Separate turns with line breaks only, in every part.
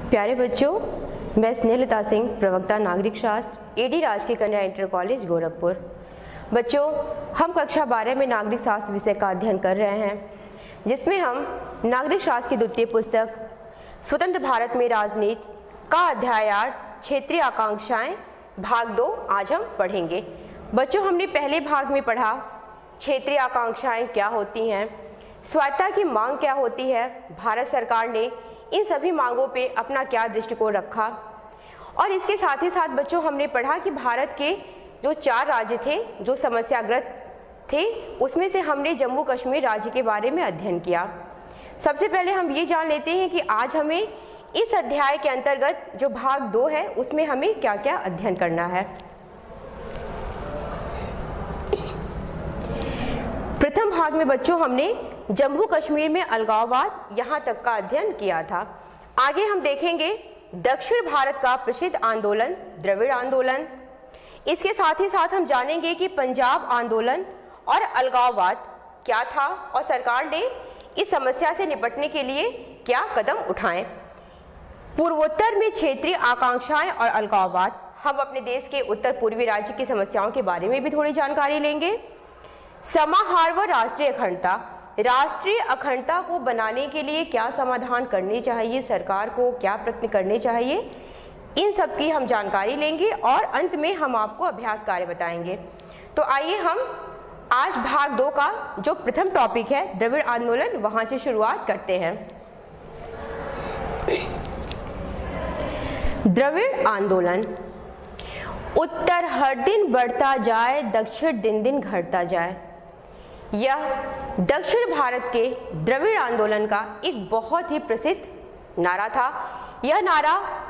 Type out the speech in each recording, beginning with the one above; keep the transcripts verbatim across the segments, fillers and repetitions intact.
प्यारे बच्चों, मैं स्नेहलता सिंह, प्रवक्ता नागरिक शास्त्र, एडी राजकीय कन्या इंटर कॉलेज गोरखपुर। बच्चों, हम कक्षा बारह में नागरिक शास्त्र विषय का अध्ययन कर रहे हैं, जिसमें हम नागरिक शास्त्र की द्वितीय पुस्तक स्वतंत्र भारत में राजनीति का अध्याय आठ क्षेत्रीय आकांक्षाएं भाग दो आज हम पढ़ेंगे। बच्चों, हमने पहले भाग में पढ़ा क्षेत्रीय आकांक्षाएं क्या होती हैं, स्वायत्तता की मांग क्या होती है, भारत सरकार ने इन सभी मांगों पे अपना क्या दृष्टिकोण रखा। और इसके साथ ही साथ बच्चों हमने पढ़ा कि भारत के जो चार राज्य थे जो समस्याग्रस्त थे, उसमें से हमने जम्मू कश्मीर राज्य के बारे में अध्ययन किया। सबसे पहले हम ये जान लेते हैं कि आज हमें इस अध्याय के अंतर्गत जो भाग दो है उसमें हमें क्या क्या अध्ययन करना है। प्रथम भाग में बच्चों हमने जम्मू कश्मीर में अलगाववाद यहाँ तक का अध्ययन किया था। आगे हम देखेंगे दक्षिण भारत का प्रसिद्ध आंदोलन द्रविड़ आंदोलन। इसके साथ ही साथ हम जानेंगे कि पंजाब आंदोलन और अलगाववाद क्या था और सरकार ने इस समस्या से निपटने के लिए क्या कदम उठाए। पूर्वोत्तर में क्षेत्रीय आकांक्षाएं और अलगाववाद, हम अपने देश के उत्तर पूर्वी राज्य की समस्याओं के बारे में भी थोड़ी जानकारी लेंगे। समाहार व राष्ट्रीय अखंडता, राष्ट्रीय अखंडता को बनाने के लिए क्या समाधान करने चाहिए, सरकार को क्या प्रयत्न करने चाहिए, इन सब की हम जानकारी लेंगे और अंत में हम आपको अभ्यास कार्य बताएंगे। तो आइए हम आज भाग दो का जो प्रथम टॉपिक है द्रविड़ आंदोलन, वहां से शुरुआत करते हैं। द्रविड़ आंदोलन। उत्तर हर दिन बढ़ता जाए, दक्षिण दिन दिन घटता जाए। यह दक्षिण भारत के द्रविड़ आंदोलन का एक बहुत ही प्रसिद्ध नारा था। यह नारा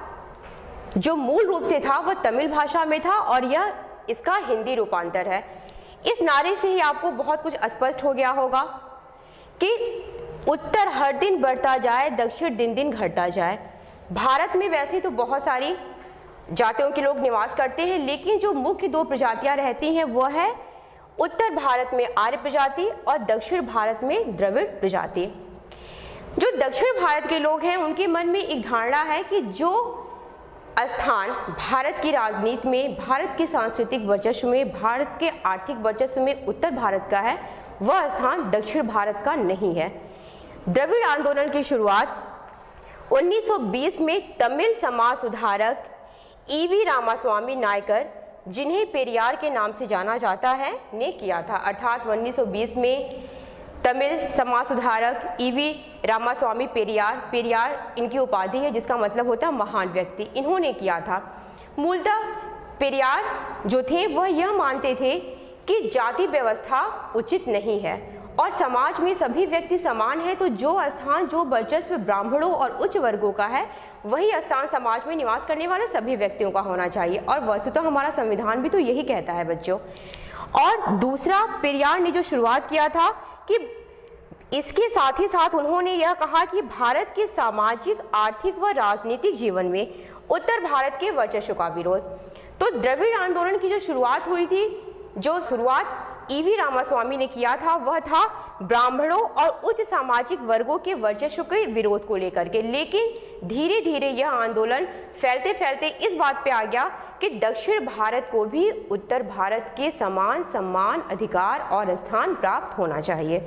जो मूल रूप से था वह तमिल भाषा में था और यह इसका हिंदी रूपांतर है। इस नारे से ही आपको बहुत कुछ स्पष्ट हो गया होगा कि उत्तर हर दिन बढ़ता जाए, दक्षिण दिन दिन घटता जाए। भारत में वैसे तो बहुत सारी जातियों के लोग निवास करते हैं, लेकिन जो मुख्य दो प्रजातियां रहती हैं वह है उत्तर भारत में आर्य प्रजाति और दक्षिण भारत में द्रविड़ प्रजाति। जो दक्षिण भारत के लोग हैं उनके मन में एक धारणा है कि जो स्थान भारत की राजनीति में, भारत के सांस्कृतिक वर्चस्व में, भारत के आर्थिक वर्चस्व में उत्तर भारत का है, वह स्थान दक्षिण भारत का नहीं है। द्रविड़ आंदोलन की शुरुआत उन्नीस सौ बीस में तमिल समाज सुधारक ईवी रामास्वामी नायकर, जिन्हें पेरियार के नाम से जाना जाता है, ने किया था। अर्थात उन्नीस सौ बीस में तमिल समाज सुधारक ईवी रामास्वामी पेरियार, पेरियार इनकी उपाधि है जिसका मतलब होता है महान व्यक्ति, इन्होंने किया था। मूलतः पेरियार जो थे वह यह मानते थे कि जाति व्यवस्था उचित नहीं है और समाज में सभी व्यक्ति समान है, तो जो स्थान, जो वर्चस्व ब्राह्मणों और उच्च वर्गों का है, वही स्थान समाज में निवास करने वाले सभी व्यक्तियों का होना चाहिए। और वस्तुतः तो हमारा संविधान भी तो यही कहता है बच्चों। और दूसरा, पेरियार ने जो शुरुआत किया था कि इसके साथ ही साथ उन्होंने यह कहा कि भारत के सामाजिक, आर्थिक व राजनीतिक जीवन में उत्तर भारत के वर्चस्व का विरोध। तो द्रविड़ आंदोलन की जो शुरुआत हुई थी, जो शुरुआत ईवी रामास्वामी ने किया था, वह था ब्राह्मणों और उच्च सामाजिक वर्गों के वर्चस्व के विरोध को लेकर के। लेकिन धीरे धीरे यह आंदोलन फैलते फैलते इस बात पे आ गया कि दक्षिण भारत को भी उत्तर भारत के समान सम्मान, अधिकार और स्थान प्राप्त होना चाहिए।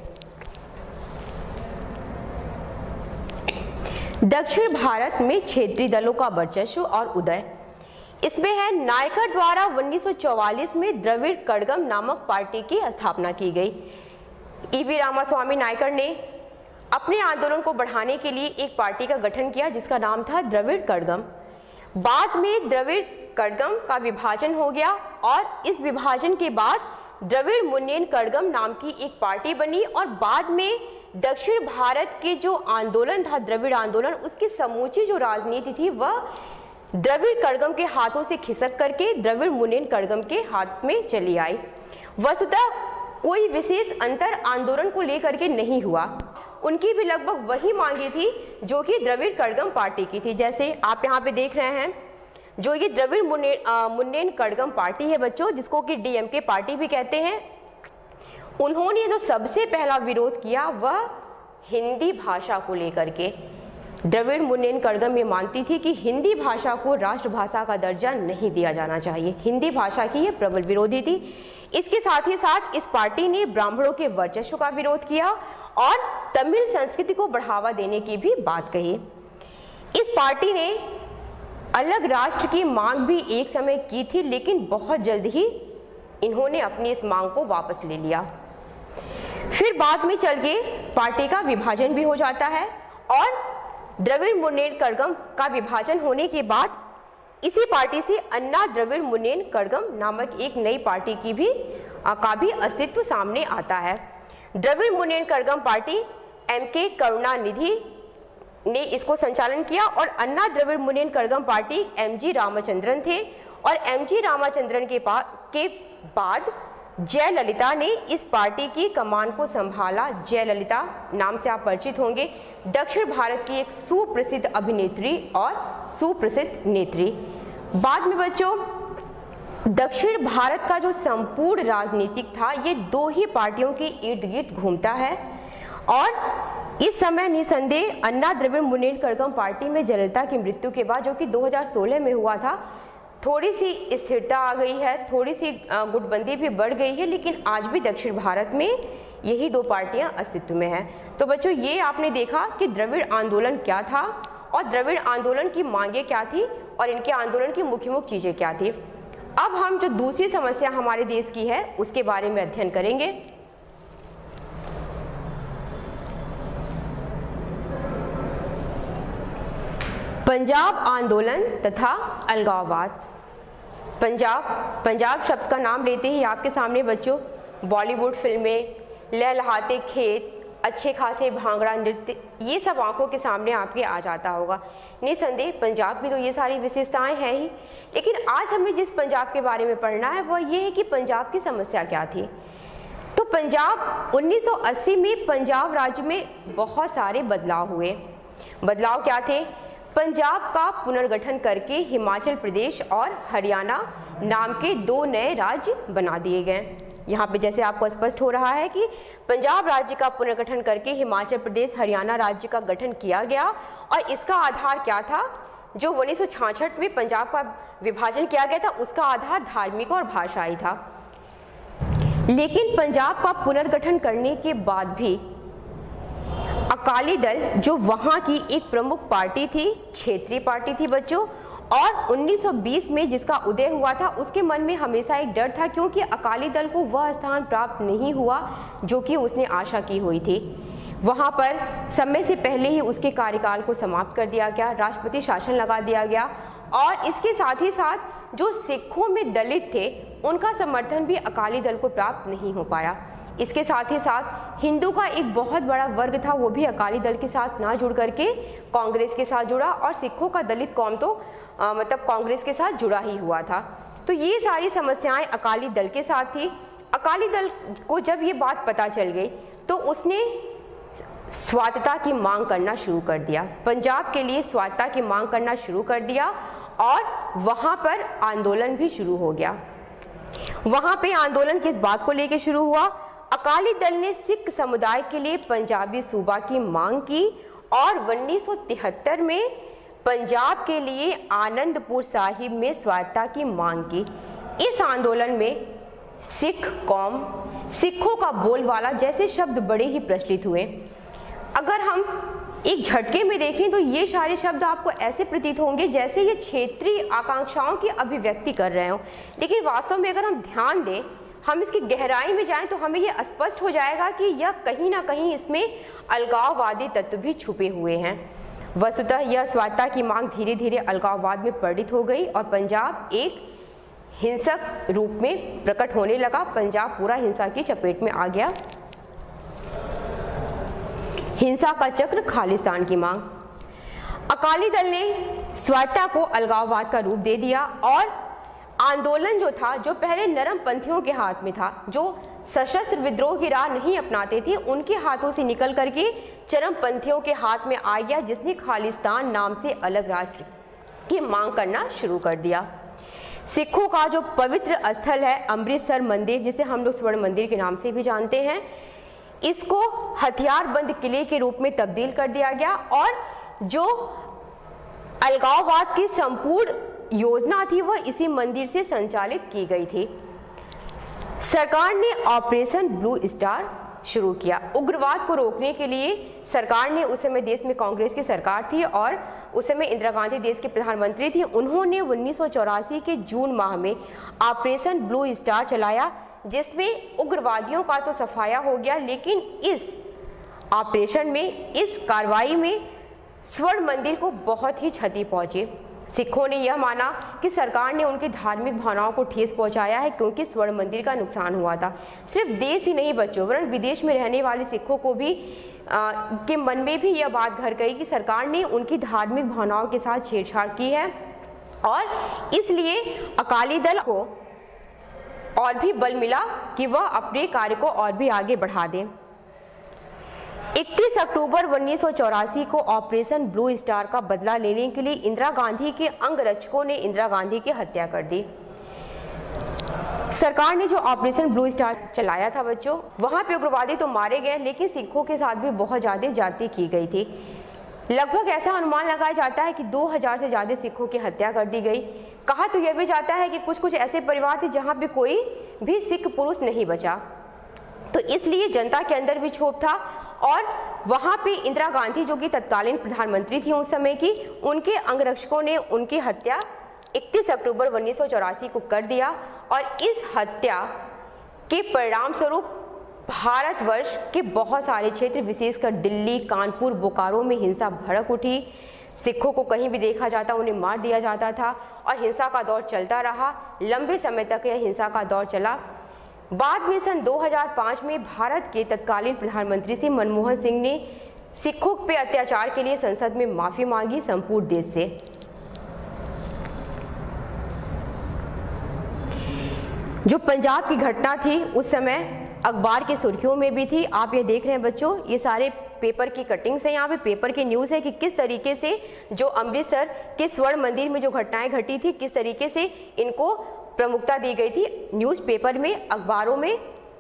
दक्षिण भारत में क्षेत्रीय दलों का वर्चस्व और उदय, इसमें है नायकर द्वारा उन्नीस सौ चौवालीस में द्रविड़ कड़गम नामक पार्टी की स्थापना की गई। ईवी रामास्वामी नायकर ने अपने आंदोलन को बढ़ाने के लिए एक पार्टी का गठन किया जिसका नाम था द्रविड़ कड़गम। बाद में द्रविड़ कड़गम का विभाजन हो गया और इस विभाजन के बाद द्रविड़ मुन्नेन कड़गम नाम की एक पार्टी बनी और बाद में दक्षिण भारत के जो आंदोलन था द्रविड़ आंदोलन, उसकी समूची जो राजनीति थी वह द्रविड़ कड़गम के हाथों से खिसक करके द्रविड़ मुन्नेन कड़गम के हाथ में चली आई। वस्तुतः कोई विशेष अंतर आंदोलन को लेकर के नहीं हुआ, उनकी भी लगभग वही मांगे थी जो कि द्रविड़ कड़गम पार्टी की थी। जैसे आप यहाँ पे देख रहे हैं, जो ये द्रविड़ मुन्नेन कड़गम पार्टी है बच्चों, जिसको कि डीएमके पार्टी भी कहते हैं, उन्होंने जो सबसे पहला विरोध किया वह हिंदी भाषा को लेकर के द्रविड़ मुन्नेत्र कड़गम ये मानती थी कि हिंदी भाषा को राष्ट्रभाषा का दर्जा नहीं दिया जाना चाहिए। हिंदी भाषा की ये प्रबल विरोधी थी। इसके साथ ही साथ इस पार्टी ने ब्राह्मणों के वर्चस्व का विरोध किया और तमिल संस्कृति को बढ़ावा देने की भी बात कही। इस पार्टी ने अलग राष्ट्र की मांग भी एक समय की थी, लेकिन बहुत जल्द ही इन्होंने अपनी इस मांग को वापस ले लिया। फिर बाद में चल के पार्टी का विभाजन भी हो जाता है और द्रविड़ मुन्नेत्र कड़गम का विभाजन होने के बाद इसी पार्टी से अन्ना द्रविड़ मुन्नेत्र कड़गम नामक एक नई पार्टी की भी का भी अस्तित्व सामने आता है। Dravida Munnetra Kazhagam party M K Karunanidhi ने इसको संचालन किया और Anna Dravida Munnetra Kazhagam party M G Ramachandran थे और एम जी रामचंद्रन के, के बाद जयललिता ने इस पार्टी की कमान को संभाला। जयललिता नाम से आप परिचित होंगे, दक्षिण भारत की एक सुप्रसिद्ध अभिनेत्री और सुप्रसिद्ध नेत्री। बाद में बच्चों दक्षिण भारत का जो संपूर्ण राजनीतिक था ये दो ही पार्टियों के इर्द गिर्द घूमता है और इस समय निसंदेह अन्ना द्रविड़ मुन्नेत्र कड़गम पार्टी में जयललिता की मृत्यु के बाद, जो कि दो हज़ार सोलह में हुआ था, थोड़ी सी स्थिरता आ गई है, थोड़ी सी गुटबंदी भी बढ़ गई है, लेकिन आज भी दक्षिण भारत में यही दो पार्टियां अस्तित्व में हैं। तो बच्चों ये आपने देखा कि द्रविड़ आंदोलन क्या था और द्रविड़ आंदोलन की मांगे क्या थी और इनके आंदोलन की मुख्य मुख्य चीजें क्या थी। अब हम जो दूसरी समस्या हमारे देश की है उसके बारे में अध्ययन करेंगे। पंजाब आंदोलन तथा अलगाववाद। पंजाब पंजाब शब्द का नाम लेते ही आपके सामने बच्चों बॉलीवुड फिल्में, लहलहाते खेत, अच्छे खासे भांगड़ा नृत्य, ये सब आंखों के सामने आपके आ जाता होगा। निसंदेह पंजाब की तो ये सारी विशेषताएं हैं ही, लेकिन आज हमें जिस पंजाब के बारे में पढ़ना है वह ये है कि पंजाब की समस्या क्या थी। तो पंजाब उन्नीस सौ अस्सी में पंजाब राज्य में बहुत सारे बदलाव हुए। बदलाव क्या थे? पंजाब का पुनर्गठन करके हिमाचल प्रदेश और हरियाणा नाम के दो नए राज्य बना दिए गए। यहाँ पे जैसे आपको स्पष्ट हो रहा है कि पंजाब राज्य का पुनर्गठन करके हिमाचल प्रदेश हरियाणा राज्य का गठन किया गया और इसका आधार क्या था? जो उन्नीस सौ छियासठ में पंजाब का विभाजन किया गया था उसका आधार धार्मिक और भाषाई था। लेकिन पंजाब का पुनर्गठन करने के बाद भी अकाली दल जो वहां की एक प्रमुख पार्टी थी, क्षेत्रीय पार्टी थी बच्चों, और उन्नीस सौ बीस में जिसका उदय हुआ था उसके मन में हमेशा एक डर था, क्योंकि अकाली दल को वह स्थान प्राप्त नहीं हुआ जो कि उसने आशा की हुई थी। वहां पर समय से पहले ही उसके कार्यकाल को समाप्त कर दिया गया, राष्ट्रपति शासन लगा दिया गया और इसके साथ ही साथ जो सिखों में दलित थे उनका समर्थन भी अकाली दल को प्राप्त नहीं हो पाया। इसके साथ ही साथ हिंदू का एक बहुत बड़ा वर्ग था, वो भी अकाली दल के साथ ना जुड़ करके कांग्रेस के साथ जुड़ा और सिखों का दलित कौम तो आ, मतलब कांग्रेस के साथ जुड़ा ही हुआ था। तो ये सारी समस्याएं अकाली दल के साथ थी। अकाली दल को जब ये बात पता चल गई तो उसने स्वायत्तता की मांग करना शुरू कर दिया, पंजाब के लिए स्वायत्तता की मांग करना शुरू कर दिया और वहां पर आंदोलन भी शुरू हो गया। वहां पे आंदोलन किस बात को लेकर शुरू हुआ? अकाली दल ने सिख समुदाय के लिए पंजाबी सूबा की मांग की और उन्नीस सौ तिहत्तर में पंजाब के लिए आनंदपुर साहिब में स्वायत्तता की मांग की। इस आंदोलन में सिख कौम, सिखों का बोलबाला जैसे शब्द बड़े ही प्रचलित हुए। अगर हम एक झटके में देखें तो ये सारे शब्द आपको ऐसे प्रतीत होंगे जैसे ये क्षेत्रीय आकांक्षाओं की अभिव्यक्ति कर रहे हो, लेकिन वास्तव में अगर हम ध्यान दें, हम इसकी गहराई में जाएं तो हमें ये स्पष्ट हो जाएगा कि यह कहीं ना कहीं इसमें अलगाववादी तत्व भी छुपे हुए हैं। वस्तुतः यह स्वायत्तता की मांग धीरे धीरे अलगाववाद में परिणित हो गई और पंजाब एक हिंसक रूप में प्रकट होने लगा। पंजाब पूरा हिंसा की चपेट में आ गया। हिंसा का चक्र, खालिस्तान की मांग। अकाली दल ने स्वायत्तता को अलगाववाद का रूप दे दिया और आंदोलन जो था, जो पहले नरम पंथियों के हाथ में था, जो सशस्त्र विद्रोह की राह नहीं अपनाते थे, उनके हाथों से निकल करके चरम पंथियों के हाथ में आ गया, जिसने खालिस्तान नाम से अलग राष्ट्र की मांग करना शुरू कर दिया। सिखों का जो पवित्र स्थल है अमृतसर मंदिर, जिसे हम लोग स्वर्ण मंदिर के नाम से भी जानते हैं, इसको हथियारबंद किले के रूप में तब्दील कर दिया गया और जो अलगाववाद की संपूर्ण योजना थी वह इसी मंदिर से संचालित की गई थी। सरकार ने ऑपरेशन ब्लू स्टार शुरू किया। उग्रवाद को रोकने के लिए सरकार ने, उस समय देश में कांग्रेस की सरकार थी और उस समय इंदिरा गांधी देश के प्रधानमंत्री थी, उन्होंने उन्नीस सौ चौरासी के जून माह में ऑपरेशन ब्लू स्टार चलाया, जिसमें उग्रवादियों का तो सफाया हो गया, लेकिन इस ऑपरेशन में, इस कार्रवाई में स्वर्ण मंदिर को बहुत ही क्षति पहुंची। सिखों ने यह माना कि सरकार ने उनकी धार्मिक भावनाओं को ठेस पहुंचाया है, क्योंकि स्वर्ण मंदिर का नुकसान हुआ था। सिर्फ देश ही नहीं बच्चों, वरन विदेश में रहने वाले सिखों को भी आ, के मन में भी यह बात घर गई कि सरकार ने उनकी धार्मिक भावनाओं के साथ छेड़छाड़ की है और इसलिए अकाली दल को और भी बल मिला कि वह अपने कार्य को और भी आगे बढ़ा दें। इकतीस अक्टूबर उन्नीस सौ चौरासी को ऑपरेशन ब्लू स्टार का बदला लेने के लिए इंदिरा गांधी के अंगरक्षकों ने इंदिरा गांधी की हत्या कर दी। सरकार ने जो ऑपरेशन ब्लू स्टार चलाया था बच्चों, वहां पे उग्रवादी तो मारे गए, लेकिन सिखों के साथ भी बहुत ज्यादा जाति की गई थी। लगभग ऐसा अनुमान लगाया जाता है कि दो हज़ार से ज्यादा सिखों की हत्या कर दी गई। कहा तो यह भी जाता है कि कुछ कुछ ऐसे परिवार थे जहां पे कोई भी सिख पुरुष नहीं बचा, तो इसलिए जनता के अंदर भी क्षोभ था और वहां पे इंदिरा गांधी जो कि तत्कालीन प्रधानमंत्री थी उस समय की, उनके अंगरक्षकों ने उनकी हत्या इकतीस अक्टूबर उन्नीस सौ चौरासी को कर दिया और इस हत्या के परिणाम स्वरूप भारतवर्ष के बहुत सारे क्षेत्र, विशेषकर दिल्ली, कानपुर, बोकारो में हिंसा भड़क उठी। सिखों को कहीं भी देखा जाता उन्हें मार दिया जाता था और हिंसा का दौर चलता रहा। लंबे समय तक यह हिंसा का दौर चला। बाद में सन दो हज़ार पाँच में भारत के तत्कालीन प्रधानमंत्री श्री मनमोहन सिंह ने सिखों पे अत्याचार के लिए संसद में माफी मांगी संपूर्ण देश से। जो पंजाब की घटना थी उस समय अखबार की सुर्खियों में भी थी। आप ये देख रहे हैं बच्चों, ये सारे पेपर की कटिंग्स हैं, यहाँ पे पेपर की न्यूज़ है कि किस तरीके से जो अमृतसर के स्वर्ण मंदिर में जो घटनाएं घटी थी, किस तरीके से इनको प्रमुखता दी गई थी न्यूज़पेपर में, अखबारों में।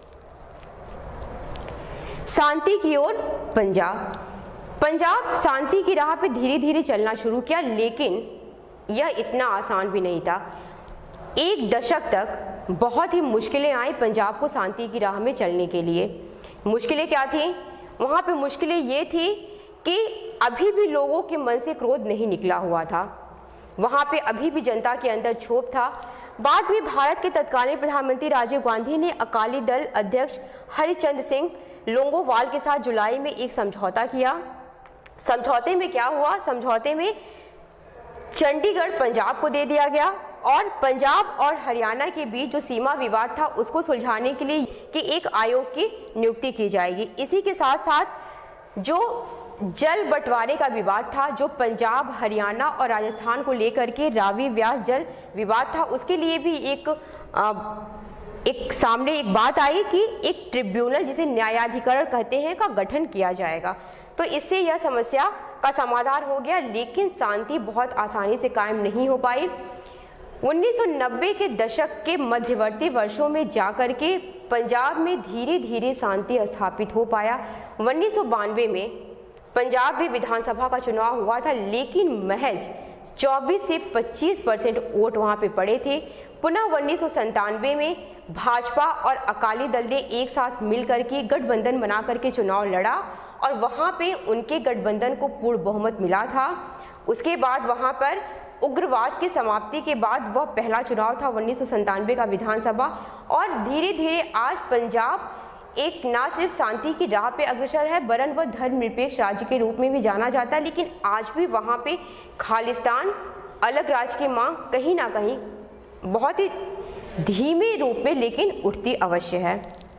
शांति की ओर पंजाब पंजाब शांति की राह पे धीरे धीरे चलना शुरू किया, लेकिन यह इतना आसान भी नहीं था। एक दशक तक बहुत ही मुश्किलें आई पंजाब को शांति की राह में चलने के लिए। मुश्किलें क्या थी? वहाँ पे मुश्किलें ये थी कि अभी भी लोगों के मन से क्रोध नहीं निकला हुआ था, वहाँ पे अभी भी जनता के अंदर क्षोभ था। बाद में भारत के तत्कालीन प्रधानमंत्री राजीव गांधी ने अकाली दल अध्यक्ष हरिचंद सिंह लोंगोवाल के साथ जुलाई में एक समझौता किया। समझौते में क्या हुआ? समझौते में चंडीगढ़ पंजाब को दे दिया गया और पंजाब और हरियाणा के बीच जो सीमा विवाद था उसको सुलझाने के लिए कि एक आयोग की नियुक्ति की जाएगी। इसी के साथ साथ जो जल बंटवारे का विवाद था, जो पंजाब, हरियाणा और राजस्थान को लेकर के रावी व्यास जल विवाद था, उसके लिए भी एक आ, एक सामने एक बात आई कि एक ट्रिब्यूनल, जिसे न्यायाधिकरण कहते हैं, का गठन किया जाएगा। तो इससे यह समस्या का समाधान हो गया, लेकिन शांति बहुत आसानी से कायम नहीं हो पाई। उन्नीस सौ नब्बे के दशक के मध्यवर्ती वर्षों में जाकर के पंजाब में धीरे धीरे शांति स्थापित हो पाया। उन्नीस सौ बानवे में पंजाब में विधानसभा का चुनाव हुआ था, लेकिन महज चौबीस से पच्चीस परसेंट वोट वहां पे पड़े थे। पुनः उन्नीस सौ संतानवे में भाजपा और अकाली दल ने एक साथ मिलकर के गठबंधन बना करके चुनाव लड़ा और वहां पे उनके गठबंधन को पूर्ण बहुमत मिला था। उसके बाद वहां पर उग्रवाद की समाप्ति के बाद वह पहला चुनाव था उन्नीस सौ संतानवे का विधानसभा, और धीरे धीरे आज पंजाब एक ना सिर्फ शांति की राह पे अग्रसर है, वरन वह धर्मनिरपेक्ष राज्य के रूप में भी जाना जाता है। लेकिन आज भी वहाँ पे खालिस्तान, अलग राज्य की मांग कहीं ना कहीं बहुत ही धीमे रूप में लेकिन उठती अवश्य है।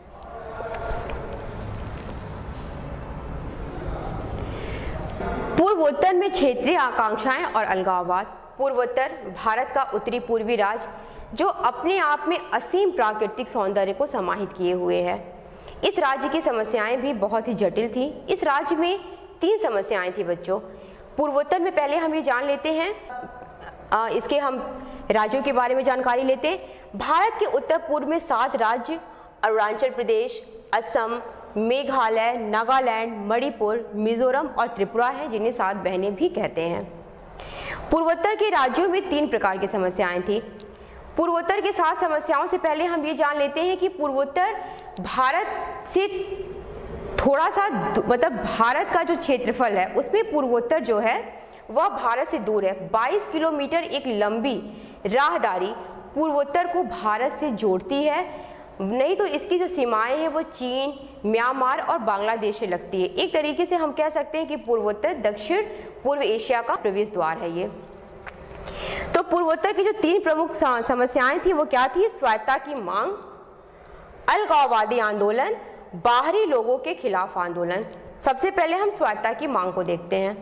पूर्वोत्तर में क्षेत्रीय आकांक्षाएं और अलगाववाद। पूर्वोत्तर भारत का उत्तरी पूर्वी राज्य जो अपने आप में असीम प्राकृतिक सौंदर्य को समाहित किए हुए है। इस राज्य की समस्याएं भी बहुत ही जटिल थी। इस राज्य में तीन समस्याएं थी बच्चों। पूर्वोत्तर में पहले हम ये जान लेते हैं, आ, इसके हम राज्यों के बारे में जानकारी लेते हैं। भारत के उत्तर पूर्व में सात राज्य, अरुणाचल प्रदेश, असम, मेघालय, नागालैंड, मणिपुर, मिजोरम और त्रिपुरा हैं, जिन्हें सात बहनें भी कहते हैं। पूर्वोत्तर के राज्यों में तीन प्रकार की समस्याएं थी। पूर्वोत्तर के सात समस्याओं से पहले हम ये जान लेते हैं कि पूर्वोत्तर भारत से थोड़ा सा मतलब भारत का जो क्षेत्रफल है उसमें पूर्वोत्तर जो है वह भारत से दूर है। बाईस किलोमीटर एक लंबी राहदारी पूर्वोत्तर को भारत से जोड़ती है, नहीं तो इसकी जो सीमाएं हैं वो चीन, म्यांमार और बांग्लादेश से लगती है। एक तरीके से हम कह सकते हैं कि पूर्वोत्तर दक्षिण पूर्व एशिया का प्रवेश द्वार है ये। तो पूर्वोत्तर की जो तीन प्रमुख समस्याएं थी वो क्या थी? स्वायत्तता की मांग, अलगाववादी आंदोलन, बाहरी लोगों के खिलाफ आंदोलन। सबसे पहले हम स्वायत्तता की मांग को देखते हैं।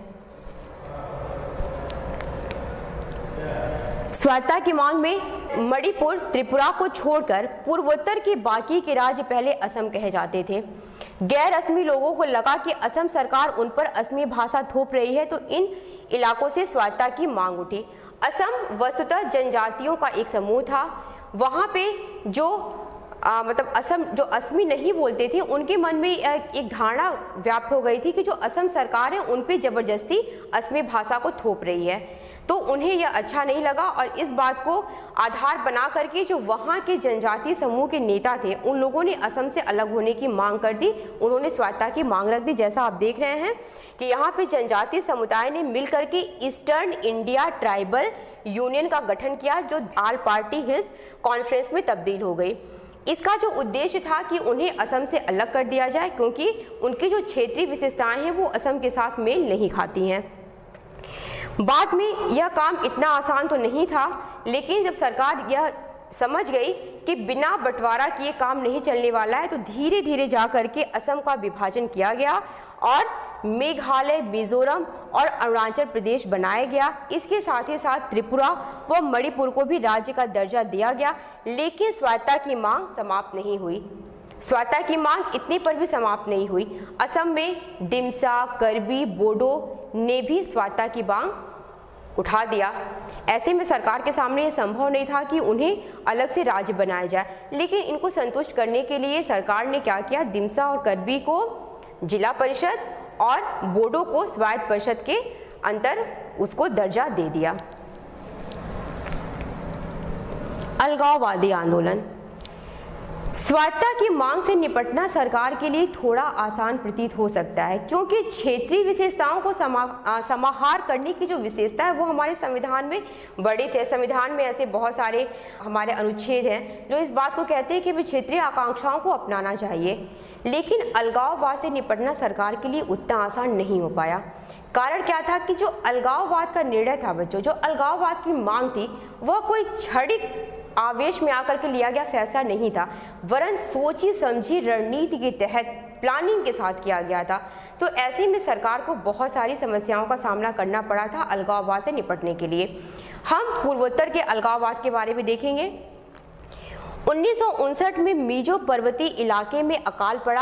स्वायत्तता की मांग में मणिपुर, त्रिपुरा को छोड़कर पूर्वोत्तर के बाकी के राज्य पहले असम कहे जाते थे। गैर असमी लोगों को लगा कि असम सरकार उन पर असमी भाषा थोप रही है, तो इन इलाकों से स्वायत्तता की मांग उठी। असम वस्तुतः जनजातियों का एक समूह था। वहाँ पे जो आ, मतलब असम जो असमी नहीं बोलते थे उनके मन में एक धारणा व्याप्त हो गई थी कि जो असम सरकार है उन पे जबरदस्ती असमी भाषा को थोप रही है, तो उन्हें यह अच्छा नहीं लगा और इस बात को आधार बना करके जो वहाँ के जनजातीय समूह के नेता थे उन लोगों ने असम से अलग होने की मांग कर दी। उन्होंने स्वायत्तता की मांग रख दी। जैसा आप देख रहे हैं कि यहाँ पे जनजातीय समुदाय ने मिल करके ईस्टर्न इंडिया ट्राइबल यूनियन का गठन किया, जो ऑल पार्टी हिल्स कॉन्फ्रेंस में तब्दील हो गई। इसका जो उद्देश्य था कि उन्हें असम से अलग कर दिया जाए, क्योंकि उनकी जो क्षेत्रीय विशेषताएं हैं वो असम के साथ मेल नहीं खाती हैं। बाद में यह काम इतना आसान तो नहीं था, लेकिन जब सरकार यह समझ गई कि बिना बंटवारा किए काम नहीं चलने वाला है, तो धीरे धीरे जा करके असम का विभाजन किया गया और मेघालय, मिजोरम और अरुणाचल प्रदेश बनाया गया। इसके साथ ही साथ त्रिपुरा व मणिपुर को भी राज्य का दर्जा दिया गया, लेकिन स्वायत्तता की मांग समाप्त नहीं हुई। स्वायत्तता की मांग इतने पर भी समाप्त नहीं हुई। असम में डिमसा, कर्बी, बोडो ने भी स्वायत्तता की मांग उठा दिया। ऐसे में सरकार के सामने ये संभव नहीं था कि उन्हें अलग से राज्य बनाया जाए, लेकिन इनको संतुष्ट करने के लिए सरकार ने क्या किया? डिमसा और कर्बी को जिला परिषद और बोडो को स्वायत्त परिषद के अंतर उसको दर्जा दे दिया। अलगाववादी आंदोलन। स्वायत्तता की मांग से निपटना सरकार के लिए थोड़ा आसान प्रतीत हो सकता है, क्योंकि क्षेत्रीय विशेषताओं को समा, समाहार करने की जो विशेषता है वो हमारे संविधान में वर्णित है। संविधान में ऐसे बहुत सारे हमारे अनुच्छेद हैं जो इस बात को कहते हैं कि वे क्षेत्रीय आकांक्षाओं को अपनाना चाहिए, लेकिन अलगाववाद से निपटना सरकार के लिए उतना आसान नहीं हो पाया। कारण क्या था कि जो अलगाववाद का निर्णय था बच्चों, जो अलगाववाद की मांग थी वह कोई क्षणिक आवेश में आकर के लिया गया फैसला नहीं था, वरन सोची समझी रणनीति के तहत प्लानिंग के साथ किया गया था। तो ऐसे में सरकार को बहुत सारी समस्याओं का सामना करना पड़ा था अलगाववाद से निपटने के लिए। हम पूर्वोत्तर के अलगाववाद के बारे में देखेंगे। उन्नीस सौ उनसठ में मिजो पर्वतीय इलाके में अकाल पड़ा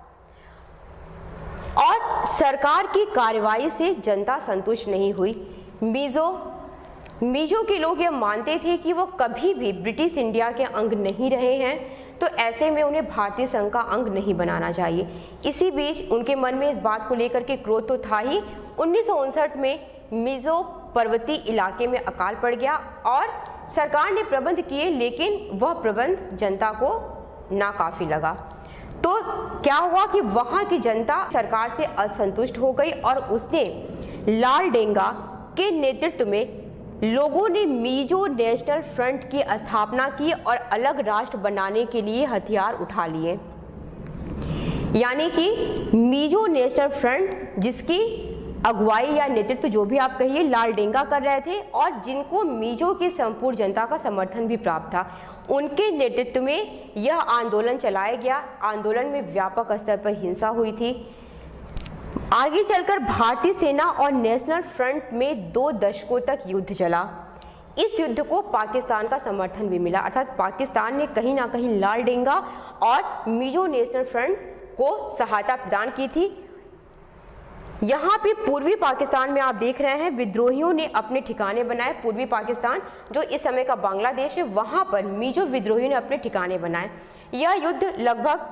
और सरकार की कार्रवाई से जनता संतुष्ट नहीं हुई। मिजो मिजो के लोग यह मानते थे कि वो कभी भी ब्रिटिश इंडिया के अंग नहीं रहे हैं, तो ऐसे में उन्हें भारतीय संघ का अंग नहीं बनाना चाहिए। इसी बीच उनके मन में इस बात को लेकर के क्रोध तो था ही। उन्नीस सौ उनसठ में मिजो पर्वतीय इलाके में अकाल पड़ गया और सरकार ने प्रबंध किए, लेकिन वह प्रबंध जनता को नाकाफी लगा। तो क्या हुआ कि वहाँ की जनता सरकार से असंतुष्ट हो गई और उसने लाल डेंगा के नेतृत्व में लोगों ने मिजो नेशनल फ्रंट की स्थापना की और अलग राष्ट्र बनाने के लिए हथियार उठा लिए। यानी कि मिजो नेशनल फ्रंट, जिसकी अगुवाई या नेतृत्व जो भी आप कहिए लाल डेंगा कर रहे थे और जिनको मिजो की संपूर्ण जनता का समर्थन भी प्राप्त था, उनके नेतृत्व में यह आंदोलन चलाया गया। आंदोलन में व्यापक स्तर पर हिंसा हुई थी। आगे चलकर भारतीय सेना और नेशनल फ्रंट में दो दशकों तक युद्ध चला। इस युद्ध को पाकिस्तान का समर्थन भी मिला, अर्थात पाकिस्तान ने कहीं ना कहीं लाल डेंगा और मिजो नेशनल फ्रंट को सहायता प्रदान की थी। यहाँ पे पूर्वी पाकिस्तान में आप देख रहे हैं विद्रोहियों ने अपने ठिकाने बनाए। पूर्वी पाकिस्तान जो इस समय का बांग्लादेश है, वहाँ पर मिजो विद्रोहियों ने अपने ठिकाने बनाए। यह युद्ध लगभग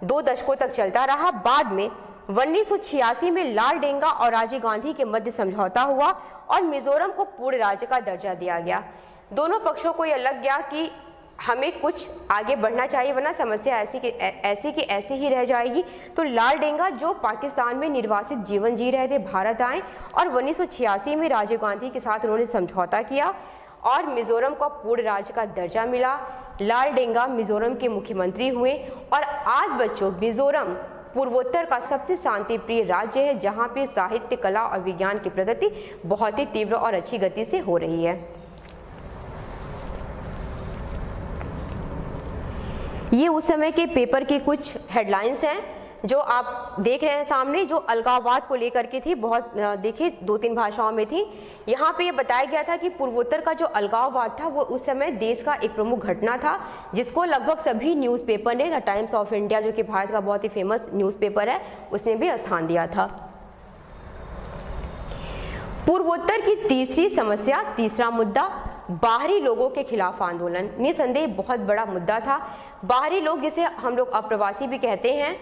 दो दशकों तक चलता रहा। बाद में उन्नीस सौ छियासी में लाल डेंगा और राजीव गांधी के मध्य समझौता हुआ और मिजोरम को पूर्ण राज्य का दर्जा दिया गया। दोनों पक्षों को यह लग गया कि हमें कुछ आगे बढ़ना चाहिए, वरना समस्या ऐसी की ऐसी की ऐसी ही रह जाएगी। तो लाल डेंगा जो पाकिस्तान में निर्वासित जीवन जी रहे थे, भारत आए और उन्नीस सौ छियासी में राजीव गांधी के साथ उन्होंने समझौता किया और मिजोरम को पूर्ण राज्य का दर्जा मिला। लाल डेंगा मिजोरम के मुख्यमंत्री हुए और आज बच्चों मिजोरम पूर्वोत्तर का सबसे शांति प्रिय राज्य है, जहाँ पे साहित्य, कला और विज्ञान की प्रगति बहुत ही तीव्र और अच्छी गति से हो रही है। ये उस समय के पेपर की कुछ हेडलाइंस हैं जो आप देख रहे हैं सामने, जो अलगाववाद को लेकर के थी। बहुत देखिए दो तीन भाषाओं में थी। यहाँ पे ये बताया गया था कि पूर्वोत्तर का जो अलगाववाद था वो उस समय देश का एक प्रमुख घटना था, जिसको लगभग सभी न्यूज़पेपर ने, द टाइम्स ऑफ इंडिया जो कि भारत का बहुत ही फेमस न्यूज़पेपर है, उसने भी स्थान दिया था। पूर्वोत्तर की तीसरी समस्या, तीसरा मुद्दा, बाहरी लोगों के खिलाफ आंदोलन। निसंदेह बहुत बड़ा मुद्दा था। बाहरी लोग, जिसे हम लोग अप्रवासी भी कहते हैं,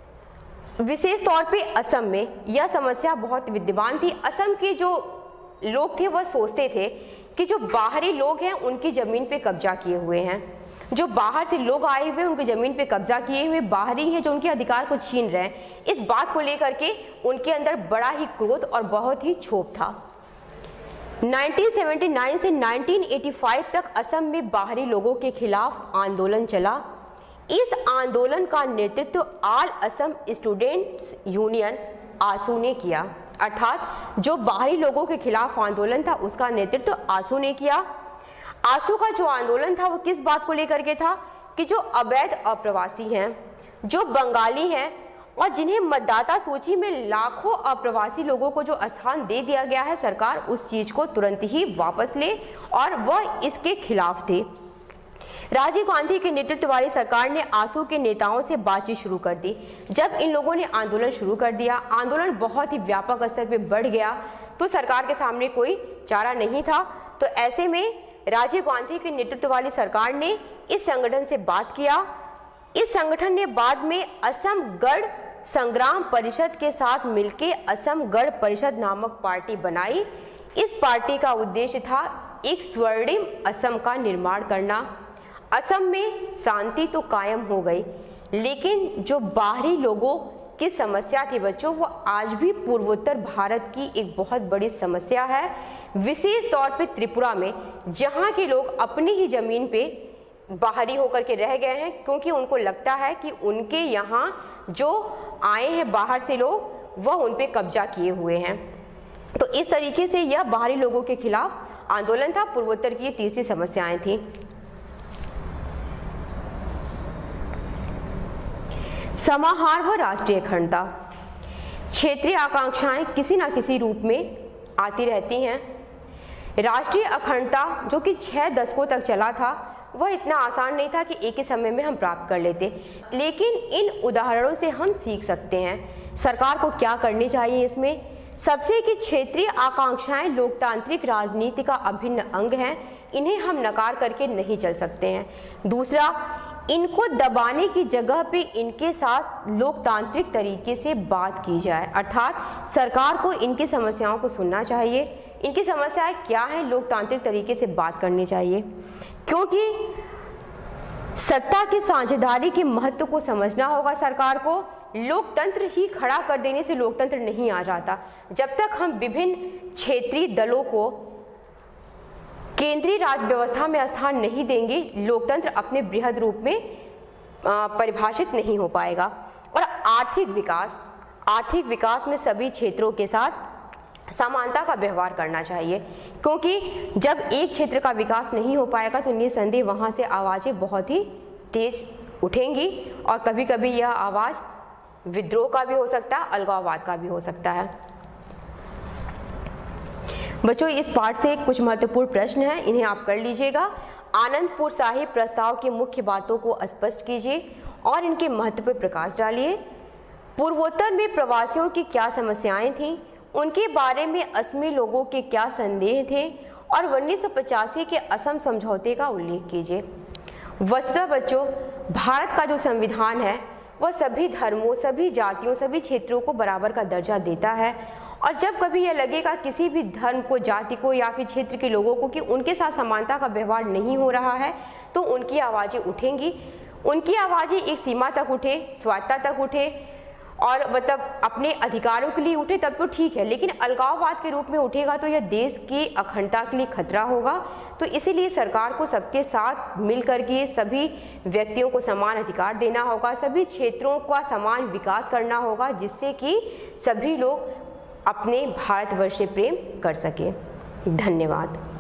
विशेष तौर पे असम में यह समस्या बहुत विद्यमान थी। असम के जो लोग थे वह सोचते थे कि जो बाहरी लोग हैं उनकी ज़मीन पे कब्जा किए हुए हैं, जो बाहर से लोग आए हुए उनकी ज़मीन पे कब्जा किए हुए बाहरी हैं जो उनके अधिकार को छीन रहे हैं। इस बात को लेकर के उनके अंदर बड़ा ही क्रोध और बहुत ही क्षोभ था। उन्नीस सौ उन्यासी से उन्नीस सौ पचासी तक असम में बाहरी लोगों के खिलाफ आंदोलन चला। इस आंदोलन का नेतृत्व all Assam students union AASU ने किया, अर्थात जो बाहरी लोगों के खिलाफ आंदोलन था उसका नेतृत्व आसू ने किया। आसू का जो आंदोलन था वो किस बात को लेकर के था कि जो अवैध अप्रवासी हैं, जो बंगाली हैं और जिन्हें मतदाता सूची में लाखों अप्रवासी लोगों को जो स्थान दे दिया गया है, सरकार उस चीज को तुरंत ही वापस ले, और वह इसके खिलाफ थे। राजीव गांधी के नेतृत्व वाली सरकार ने आसू के नेताओं से बातचीत शुरू कर दी। जब इन लोगों ने आंदोलन शुरू कर दिया, आंदोलन बहुत ही व्यापक स्तर पे बढ़ गया, तो सरकार के सामने कोई चारा नहीं था। तो ऐसे में राजीव गांधी के नेतृत्व वाली सरकार ने इस संगठन से बात किया। इस संगठन ने बाद में असम गण संग्राम परिषद के साथ मिलकर असम गण परिषद नामक पार्टी बनाई। इस पार्टी का उद्देश्य था एक स्वर्णिम असम का निर्माण करना। असम में शांति तो कायम हो गई, लेकिन जो बाहरी लोगों की समस्या थी बच्चों, वो आज भी पूर्वोत्तर भारत की एक बहुत बड़ी समस्या है। विशेष तौर पे त्रिपुरा में, जहाँ के लोग अपनी ही जमीन पे बाहरी होकर के रह गए हैं, क्योंकि उनको लगता है कि उनके यहाँ जो आए हैं बाहर से लोग, वह उन पे कब्जा किए हुए हैं। तो इस तरीके से यह बाहरी लोगों के खिलाफ आंदोलन था। पूर्वोत्तर की ये तीसरी समस्याएं थी। समाहार व राष्ट्रीय अखंडता। क्षेत्रीय आकांक्षाएं किसी न किसी रूप में आती रहती हैं। राष्ट्रीय अखंडता जो कि छह दशकों तक चला था, वह इतना आसान नहीं था कि एक ही समय में हम प्राप्त कर लेते, लेकिन इन उदाहरणों से हम सीख सकते हैं सरकार को क्या करनी चाहिए। इसमें सबसे कि क्षेत्रीय आकांक्षाएं लोकतांत्रिक राजनीति का अभिन्न अंग हैं, इन्हें हम नकार करके नहीं चल सकते हैं। दूसरा, इनको दबाने की जगह पे इनके साथ लोकतांत्रिक तरीके से बात की जाए, अर्थात सरकार को इनकी समस्याओं को सुनना चाहिए। इनकी समस्याएं क्या हैं, लोकतांत्रिक तरीके से बात करनी चाहिए, क्योंकि सत्ता की साझेदारी के महत्व को समझना होगा सरकार को। लोकतंत्र ही खड़ा कर देने से लोकतंत्र नहीं आ जाता। जब तक हम विभिन्न क्षेत्रीय दलों को केंद्रीय राज व्यवस्था में स्थान नहीं देंगे, लोकतंत्र अपने बृहद रूप में परिभाषित नहीं हो पाएगा। और आर्थिक विकास, आर्थिक विकास में सभी क्षेत्रों के साथ समानता का व्यवहार करना चाहिए, क्योंकि जब एक क्षेत्र का विकास नहीं हो पाएगा तो निसंदेह वहाँ से आवाज़ें बहुत ही तेज उठेंगी, और कभी कभी यह आवाज़ विद्रोह का भी हो सकता है, अलगाववाद का भी हो सकता है। बच्चों, इस पाठ से कुछ महत्वपूर्ण प्रश्न हैं, इन्हें आप कर लीजिएगा। आनंदपुर साहिब प्रस्ताव की मुख्य बातों को स्पष्ट कीजिए और इनके महत्व पर प्रकाश डालिए। पूर्वोत्तर में प्रवासियों की क्या समस्याएं थीं, उनके बारे में असमी लोगों के क्या संदेह थे, और उन्नीस सौ पचासी के असम समझौते का उल्लेख कीजिए। वस्तुतः बच्चों, भारत का जो संविधान है वह सभी धर्मों, सभी जातियों, सभी क्षेत्रों को बराबर का दर्जा देता है। और जब कभी यह लगेगा किसी भी धर्म को, जाति को या फिर क्षेत्र के लोगों को कि उनके साथ समानता का व्यवहार नहीं हो रहा है, तो उनकी आवाज़ें उठेंगी। उनकी आवाज़ें एक सीमा तक उठे, स्वायत्ता तक उठे और मतलब अपने अधिकारों के लिए उठे तब तो ठीक है, लेकिन अलगाववाद के रूप में उठेगा तो यह देश की अखंडता के लिए खतरा होगा। तो इसीलिए सरकार को सबके साथ मिल करके सभी व्यक्तियों को समान अधिकार देना होगा, सभी क्षेत्रों का समान विकास करना होगा, जिससे कि सभी लोग अपने भारतवर्ष से प्रेम कर सकें। धन्यवाद।